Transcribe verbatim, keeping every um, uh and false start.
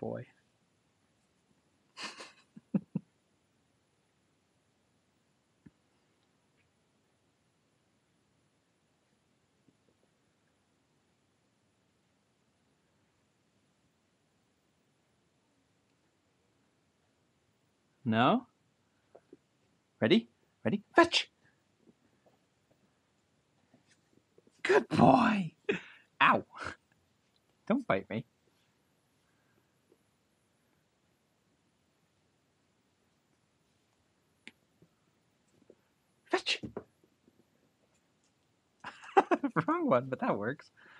boy. No? Ready? Ready? Fetch! Good boy! Ow! Don't bite me. Fetch! Wrong one, but that works.